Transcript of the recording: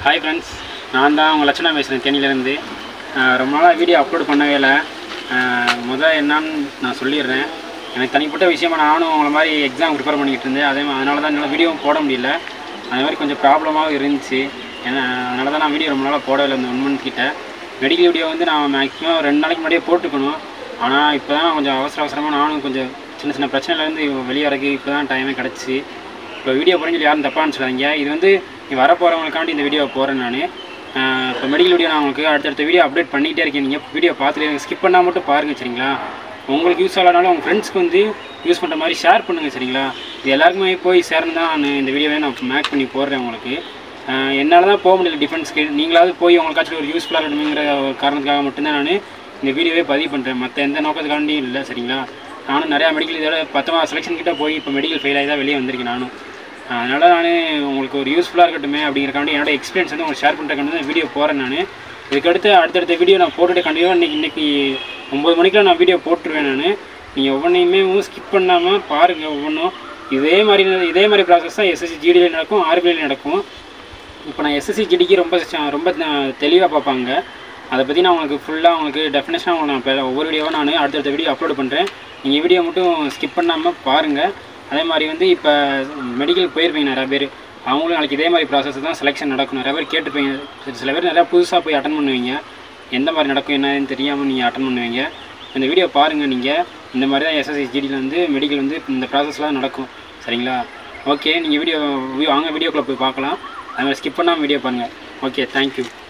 Hi friends, நான் தான் உங்கள் லட்சணா பேசுகிறேன் தேனியிலேருந்து. ரொம்ப நாளாக வீடியோ அப்லோட் பண்ணவே இல்லை. முதல் என்னன்னு நான் சொல்லிடுறேன். எனக்கு தனிப்பட்ட விஷயமா நானும் உங்களை மாதிரி எக்ஸாம் ப்ரிப்பேர் பண்ணிக்கிட்டு இருந்தேன். அதனால தான் என்னால் வீடியோவும் போட முடியல. அது மாதிரி கொஞ்சம் ப்ராப்ளமாகவும் இருந்துச்சு. அதனால தான் நான் வீடியோ ரொம்ப நாளாக போடவே இல்லை. இந்த 1 month கிட்ட மெடிக்கல் வீடியோ வந்து நான் மேக்ஸிமம் 2 நாளைக்கு முன்னாடியே போட்டுக்கணும். ஆனால் இப்போ தான் கொஞ்சம் அவசரமாக நானும் கொஞ்சம் சின்ன பிரச்சனையிலேருந்து வெளியே வரக்கு இப்போ தான் டைமே கிடச்சி. இப்போ வீடியோ போகிறேன்னு சொல்லி யாரும் தப்பாக நினச்சிடாதீங்க. இது வந்து வரப்போகிறவங்களுக்காண்டி இந்த வீடியோ போகிறேன் நான். இப்போ மெடிக்கல் வீடியோ நான் உங்களுக்கு அடுத்தடுத்த வீடியோ அப்டேட் பண்ணிகிட்டே இருக்கேன். நீங்கள் வீடியோ பார்த்துட்டு ஸ்கிப் பண்ணால் மட்டும் பாருங்கள், சரிங்களா? உங்களுக்கு யூஸ் ஆகலனாலும் உங்கள் ஃப்ரெண்ட்ஸ்க்கு வந்து யூஸ் பண்ணுற மாதிரி ஷேர் பண்ணுங்கள், சரிங்களா? இது எல்லாருக்குமே போய் சேர்ந்து தான் நான் இந்த வீடியோவை நான் மேக் பண்ணி போடுறேன் உங்களுக்கு. என்னால் தான் போக முடியல டிஃபென்ஸ்க்கு. நீங்களாவது போய் உங்களுக்காச்சும் ஒரு யூஸ்ஃபுல்லாக இருக்கணுங்கிற ஒரு காரணத்துக்காக மட்டும்தான் நான் இந்த வீடியோவே பதிவு பண்ணுறேன். மற்ற எந்த நோக்கத்துக்காண்டியும் இல்லை, சரிங்களா? நானும் நிறையா மெடிக்கல் இதோட 10 செலெக்ஷன் கிட்டே போய் இப்போ மெடிக்கல் ஃபெயில் ஆகி தான் வெளியே வந்திருக்கேன் நானும். அதனால் நான் உங்களுக்கு ஒரு யூஸ்ஃபுல்லாக இருக்கட்டுமே அப்படிங்கிறக்காண்டி என்னோடய எக்ஸ்பீரியன்ஸ் வந்து உங்களுக்கு ஷேர் பண்ணுறக்காண்டி தான் வீடியோ போகிறேன் நான். இதுக்கடுத்து அடுத்தடுத்த வீடியோ நான் போட்டுட்டு கண்டிப்பாக இன்றைக்கி 9 மணிக்கெலாம் நான் வீடியோ போட்டுருவேன் நான். நீங்கள் ஒவ்வொன்றையுமே ஸ்கிப் பண்ணாமல் பாருங்கள். ஒவ்வொன்றும் இதே மாதிரி ப்ராசஸ் தான் எஸ்எஸ்சி ஜிடியில் நடக்கும், ஆர்பிஐயில் நடக்கும். இப்போ நான் எஸ்எஸ்சி ஜிடிக்கு ரொம்ப தெளிவாக பார்ப்பாங்க. அதை பற்றி நான் உங்களுக்கு ஃபுல்லாக உங்களுக்கு டெஃபினேஷனாக உங்களுக்கு நான் ஒவ்வொரு வீடியோவாக நான் அடுத்தடுத்த வீடியோ அப்லோட் பண்ணுறேன். நீங்கள் வீடியோ மட்டும் ஸ்கிப் பண்ணாமல் பாருங்கள். அதே மாதிரி வந்து இப்போ மெடிக்கலுக்கு போயிருப்பீங்க நிறையா பேர், அவங்களும் நாளைக்கு இதே மாதிரி ப்ராசஸ் தான் செலெக்ஷன் நடக்கும். நிறைய பேர் கேட்டுருப்பீங்க. சில பேர் நிறையா புதுசாக போய் அட்டன் பண்ணுவீங்க. எந்த மாதிரி நடக்கும் என்னன்னு தெரியாமல் நீங்கள் அட்டன் பண்ணுவீங்க. இந்த வீடியோ பாருங்கள். நீங்கள் இந்த மாதிரி தான் எஸ்எஸ்சி ஜிடியில் வந்து மெடிக்கல் வந்து இந்த ப்ராசஸ்லாம் நடக்கும், சரிங்களா? ஓகே, நீங்கள் வீடியோக்குள்ளே போய் பார்க்கலாம். அது மாதிரி ஸ்கிப் பண்ணாமல் வீடியோ பாருங்கள். Okay, thank you.